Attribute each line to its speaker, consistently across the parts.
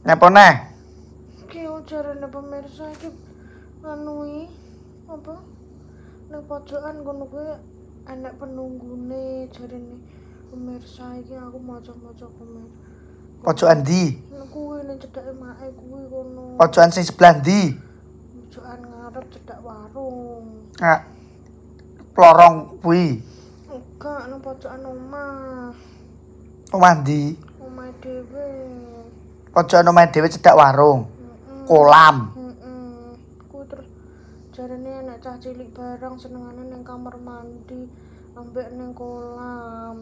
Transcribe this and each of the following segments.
Speaker 1: Nyapa neh?
Speaker 2: Ki jarane pemirsa iki anui apa? Ning pojokan kono kuwi enek penunggune jarane pemirsa iki aku maca-maca komen.
Speaker 1: Pojokan ndi?
Speaker 2: Kuwi ning cedhake make kuwi kono.
Speaker 1: Pojokan sing sebelah ndi?
Speaker 2: Pojokan ngarep cedhak warung.
Speaker 1: Ah. Plorong kuwi.
Speaker 2: Enggak, nang pojokan omah.
Speaker 1: Omah ndi?
Speaker 2: Omah dhewe.
Speaker 1: Pojokan omah dhewe cedhak warung. Kolam.
Speaker 2: Kuwi terus jarane enek cah cilik barang senengane ning kamar mandi ambek ning kolam.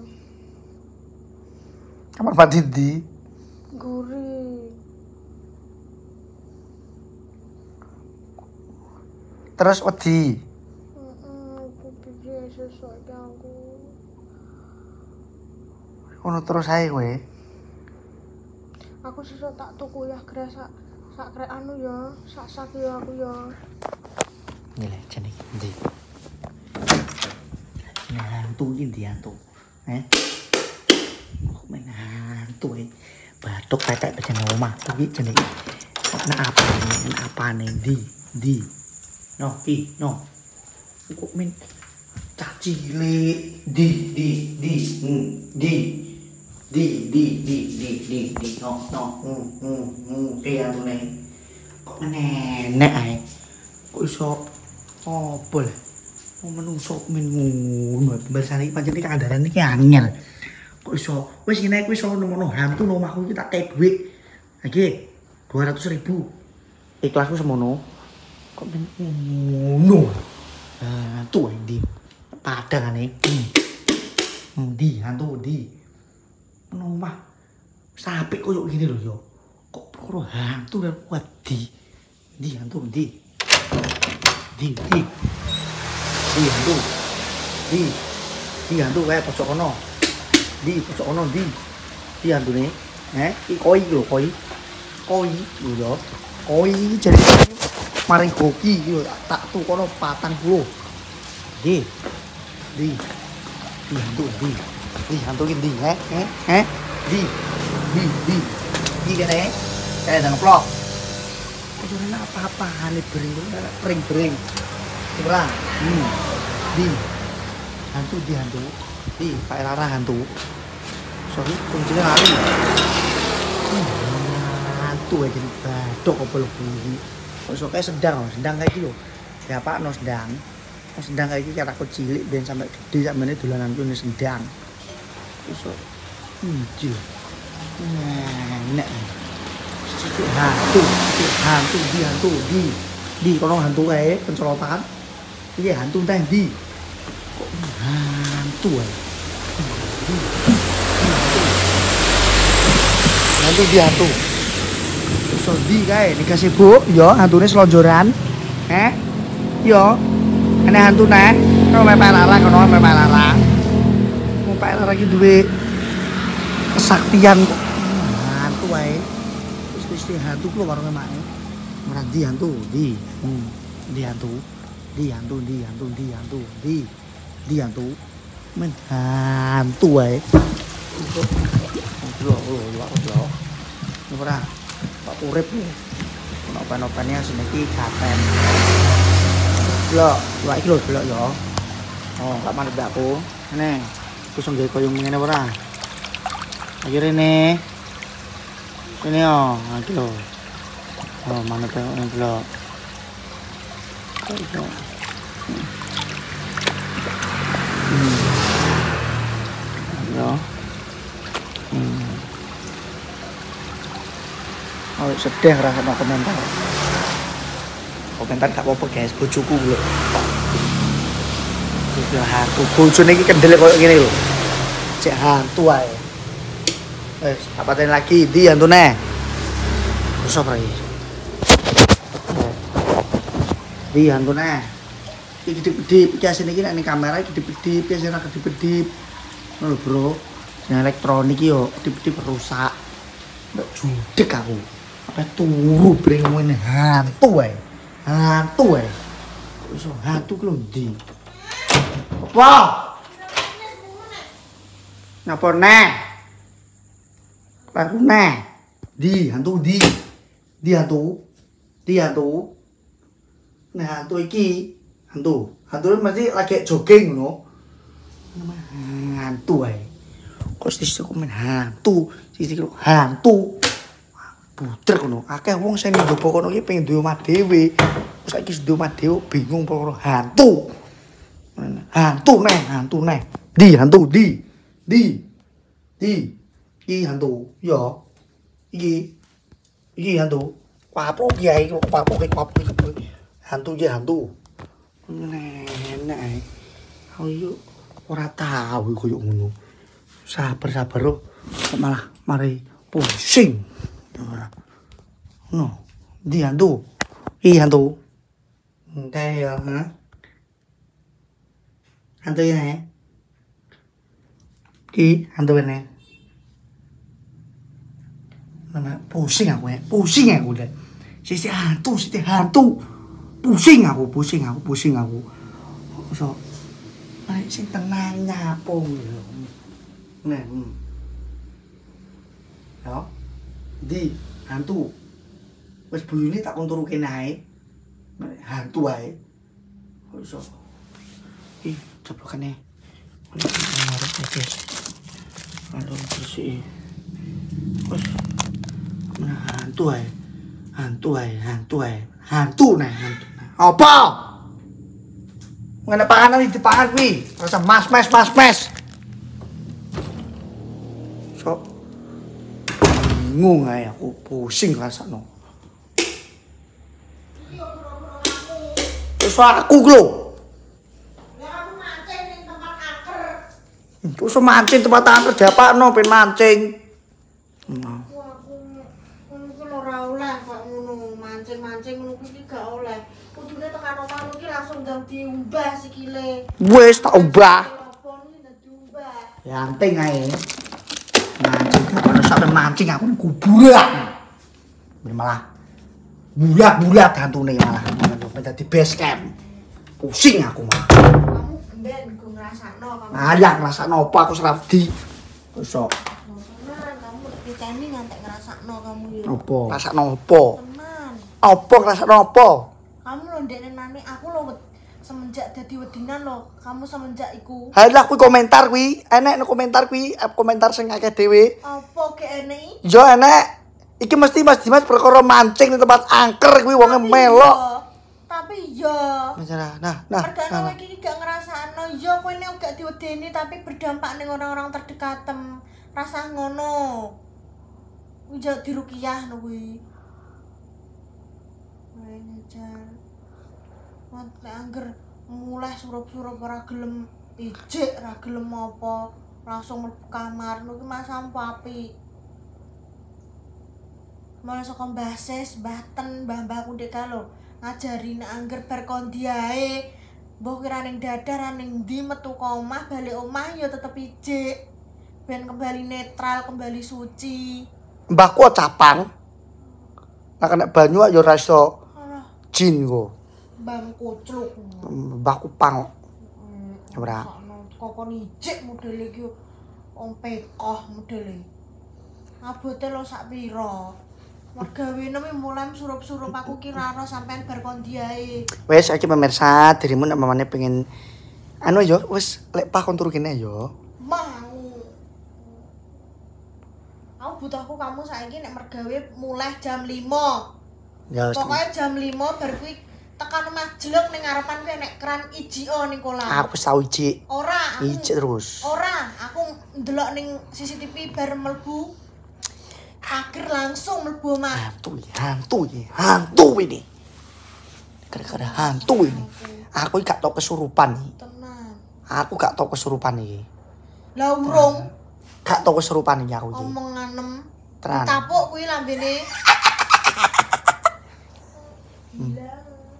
Speaker 1: Kamar mandi ndi?
Speaker 2: Guri.
Speaker 1: Terus wedi.
Speaker 2: Aku piye sesuk iki aku.
Speaker 1: Ngono terus ae kowe.
Speaker 2: Aku sesuk tak tuku ya sak krek anu ya, sak ya aku ya.
Speaker 1: Nilai jeneng ndi? Jeneng hantu iki ndi hantu? Kok main hantu batuk petek bejane omah iki jeneng apane ndi? No, no. Kok main cah cilik kayak tuh nih kok nenek ae kok iso apa lah mau menungso men ngono barsane pancen iki kandaran iki angel kok iso wis ngene aku iso nemono hantu nang omahku iki tak kei dhuwit iki 200.000 ikhlasku semono kok men ngono hantu ndi padangane ndi hantu ndi nang omah sampe koyo gini lho yo kok perkara hantu dan wedi ndi hantu ndi hantu kae pojok kono pojok kono ndi hantune iki koi lho koi lho yo koi jadi maring hoki iki lho tak tukono 40 ndi hantu iki ndi di kene kayak ada ngeplok ini apa-apaan nih bering coba di hantu Pak Lara hantu sorry kuncinya lari hantu aja nih badok apa lo bunyi kok kayak sedang kayak gitu ya pak no sedang kayak gitu kata aku cilik dan sampai gede sampai ini dolanan tuh ini sedang so kecil nenek hantu di kono hantu kae pencolotan iki hantu teh di kok hantu ae hantu iso di kae dikasih bu yo hantune selonjoran yo enek hantu neh kono Pak Lara mau Pak Lara iki duwe kesaktian kok hantu wae wis hantu ku warunge mak ora di hantu di hantu men hantu wae lho ora Pak urip ono pen-pene asine iki gaten lho iki lho delok yo oh gak manut aku ngene wis nggawe koyo ngene ora akhirnya nih ini iki lho mana tuh yang belok oh sedih rasa no komentar gak apa-apa guys bojoku lho hantu bojone iki kendel koyo ngene lho cek hantu ae apatin lagi di hantune rusak lagi di hantune iki kedip-kedip iki asine iki nek kamera kedip-kedip biasane kedip-kedip ngono bro sing elektronik yo kedip-kedip rusak ndak judek aku apa turu breng ngene hantu ae iso hantu ku lho ndi apa ngapa neh baru neh Di hantu di. Di hantu. Di hantu. Nah, hantu iki, hantu. Hantu mesti lagi jogging ngono. Hantu ae. Kok sisi komen hantu, sisi hantu. Putrek ngono. Akeh wong sing njopo kono iki pengen duwe omah dhewe. Saiki wis duwe omah dhewe bingung perkara hantu. Hantu neh. Di hantu di. Di. Iki hantu. Yo. Iki hantu. Papo kiai kok papo. Hantu ya hantu. Nenek. Ayo ora tahu koyo ngono. Sabar kok malah mari pusing. Ora. No. Di hantu. Iki hantu. Entai ya, ha? Hantu ini. Ki hantu ini. Mana pusing aku deh. Sisi hantu. Pusing aku. So, naik sing tenang nyapung. Nah, ya, di hantu. Wes buyune tak konturuke naik. Hantu ae. So, coblokane. Aduh, bersih. Wes hantu ae. Hantu. Apa? Ngene panganan di depan kuwi. Rasa mas. Sok. Bingung ae aku pusing rasane. Wis aku lho.
Speaker 2: Ya aku mancing ning tempat angker.
Speaker 1: Terus mancing tempat angker diapakno ben mancing.
Speaker 2: Mancing ngono kuwi gak oleh. Kudune tekan omahmu iki langsung ndang diumbah sikile.
Speaker 1: Wis tak umbah.
Speaker 2: Telepon iki ndang diumbah.
Speaker 1: Yanting ae. Mancing kalau sampe mancing aku kuburan. Malah bulat hantune malah. Dadi base camp. Pusing aku malah.
Speaker 2: Kamu ben go ngrasakno kamu.
Speaker 1: Alah ngrasakno apa aku serabdi. Besok.
Speaker 2: Kamu diteni ngantek ngrasakno kamu yo.
Speaker 1: Apa? Ngrasakno apa?
Speaker 2: Teman.
Speaker 1: Ngrasakno apa?
Speaker 2: Kamu lho ndekne nani aku lho semenjak dadi wedinan lho, kamu semenjak iku.
Speaker 1: Halah kuwi komentar kuwi, enek no komentar kuwi, komentar sing akeh dhewe.
Speaker 2: Apa ge enek?
Speaker 1: Yo enek. Iki mesti Mas Dimas perkara mancing di tempat angker kuwi wonge melok.
Speaker 2: Tapi yo.
Speaker 1: Nah.
Speaker 2: Mergane iki gak ngrasakno yo kowe nek gak diwedeni tapi berdampak ning orang-orang terdekatem. Rasah ngono. Kuwi jek diruqyah no kuwi. Ngejar. Nek angger mulai surup-surup ora gelem ijik, ora gelem apa, langsung mlebu kamar. Niku masamu apik. Malah saka Mbah Sis, Mbah Ten, mbah-mbahku ndek lho ngajari nek angger bar kondi ae. Mbah kira ning dadar ning ndi metu ka omah, balik omah ya tetep ijik. Ben kembali netral, kembali suci.
Speaker 1: Mbahku capang. Nek kena banyu ya ora iso jin kok.
Speaker 2: Mbahmu kucluk.
Speaker 1: Mbahku pang. Ora.
Speaker 2: Kokon ijik modele iki wong pekoh modele. Abote lo sak pira? Mergawene mulai surup-surup aku kira ora sampean bar kondi ae.
Speaker 1: Wes iki pemirsa, dirimu nek mamane pengen anu yo wis lek pah kontur kene yo.
Speaker 2: Mau. Aku butuhku kamu saiki nek mergawe mulai jam 5.
Speaker 1: Ya
Speaker 2: pokoknya jam 5 bar kuwi tekan omah jelek ning ngarepan kuwi nek keran ijio ning kolam.
Speaker 1: Aku wis tau ijik.
Speaker 2: Ora, aku
Speaker 1: ijik terus.
Speaker 2: Ora, aku ndelok ning CCTV bar mlebu. Akhir langsung mlebu omah.
Speaker 1: Hantu ini. Gara-gara hantu ini. Aku gak tau kesurupan iki.
Speaker 2: Tenang.
Speaker 1: Aku gak tau kesurupan iki.
Speaker 2: Lah urung.
Speaker 1: Gak tau kesurupan iki aku iki.
Speaker 2: Omonganem.
Speaker 1: Tenan.
Speaker 2: Tapuk kuwi lambene. Gila.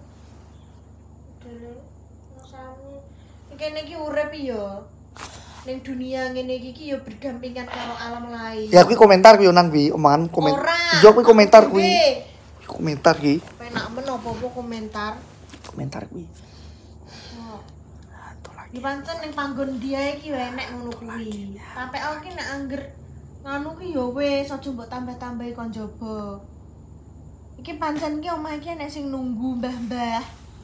Speaker 2: Dele. Rasane kene iki urip ya. Ning dunia ngene iki ya berdampingan karo alam lain.
Speaker 1: Ya kuwi komentar kuwi nang kuwi omongan komen. Yo kuwi komentar kuwi. Komentar iki.
Speaker 2: Penak men apa-apa komentar.
Speaker 1: Komentar kuwi.
Speaker 2: Oh. Di pancen ning panggon dia iki wae nek ngono kuwi. Sampai aku ki nek angger Nganu ki ya wis aja mbok tambah-tambahi kon njaba. Iki pancen ki omah iki enek sing nunggu mbah-mbah.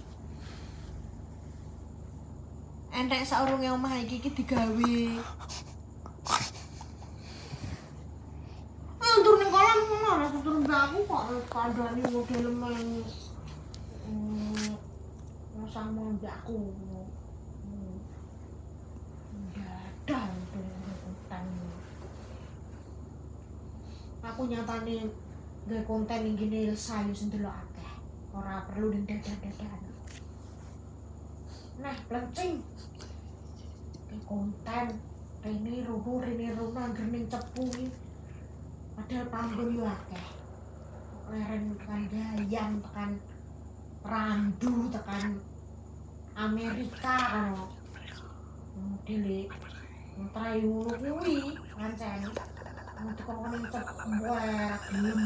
Speaker 2: Enek saurunge omah iki digawe. Tur ning kolam ngono ora tur mbakku kok kandhane model men. Sama mbakku. Dadah konten. Aku nyatane nggawe konten ning gene sayu sing delok akeh. Ora perlu ning dadah-dadahan. Nah, plencing. Ke konten rene rono anggere ning cepu iki. Padahal panggon yo akeh. Leren tekan Gayam, tekan Randu, tekan Amerika kan. Modele trayu kuwi pancen. Untuk kok ning cepu wae gelem.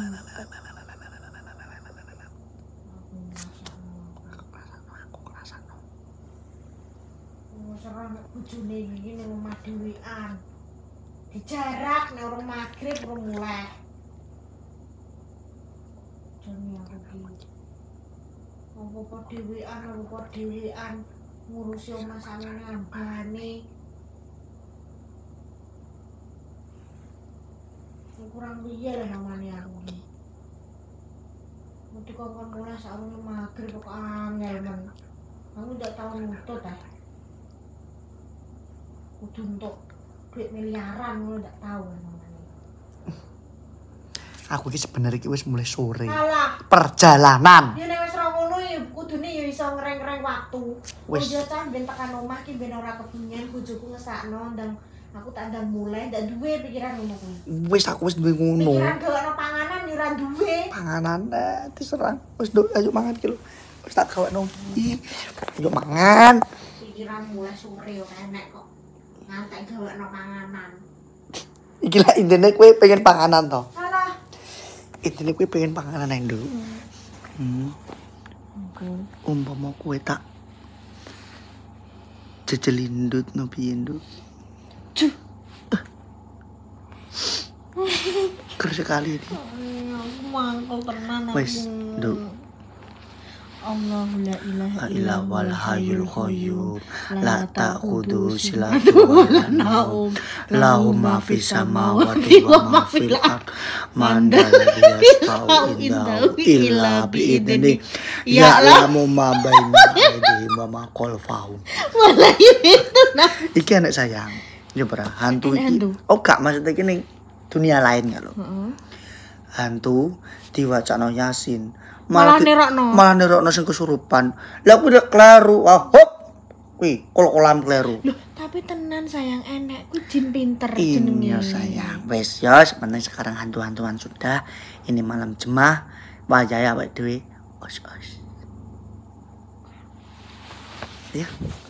Speaker 2: Serang bojone iki ning omah dhewean. Dijarak nek urung magrib urung mulai. Jane aku iki. Apa dhewean ngurusi omah sakmene ambane. Kurang piye lah namane aku iki. Mesti kok mulai saurunge magrib kok angel men. Aku ndak tau nutut ta. Kudu untuk duit miliaran ngono ndak tahu namanya.
Speaker 1: Aku iki sebenarnya iki wis mulai sore.
Speaker 2: Alah,
Speaker 1: perjalanan.
Speaker 2: ya nek wis ora ngono ya kudune ya iso ngreng-ngreng waktu. Wis yo cah ben tekan omah ki ben ora kepingin bojoku ngesakno ndang aku tak ndang mulai ndak duwe pikiran ngono kuwi.
Speaker 1: Wis aku wis duwe ngono.
Speaker 2: Pikiran gawekno panganan yo ora duwe.
Speaker 1: Panganan diserang. Wis ayo mangan ki lho. Wis tak gawekno iki. Ayo mangan.
Speaker 2: Pikiran mulai sore yo enek kok. Ngantek gawekno panganan.
Speaker 1: Iki lah intine kowe pengen panganan to.
Speaker 2: Alah,
Speaker 1: Intine kowe pengen panganan ae, Nduk. Umpama kowe tak jejelindut no piye, Nduk?
Speaker 2: Cuh.
Speaker 1: Ker sekali ini.
Speaker 2: Aku mangkel tenan aku.
Speaker 1: Wis, Nduk.
Speaker 2: Allahu la ilaha
Speaker 1: Illa wal hayyul qayyum la ta'khudhu
Speaker 2: sinatun
Speaker 1: sinatun wa la
Speaker 2: naum
Speaker 1: lahu ma fis samawati wa ma fil ard man yasfa'u indahu illa bi idzni ya'lamu ma baina aydihim wa ma khalfahum.
Speaker 2: Malah itu nah.
Speaker 1: Iki anak sayang. Ya ora hantu iki. Oh gak maksudnya iki ning dunia lain gak lho. Hantu diwacana Yasin.
Speaker 2: Malah nerokno.
Speaker 1: Malah nerokno sing kesurupan. Lah kuwi udah kleru. Ah, hop. Kuwi kol-kolan kleru.
Speaker 2: Loh, tapi tenan sayang enek kuwi jin pinter jenenge.
Speaker 1: Iya sayang. Wes ya sebenarnya sekarang hantu-hantuan sudah. Ini malam jemah. Wajaya awake dhewe. Os. Ya.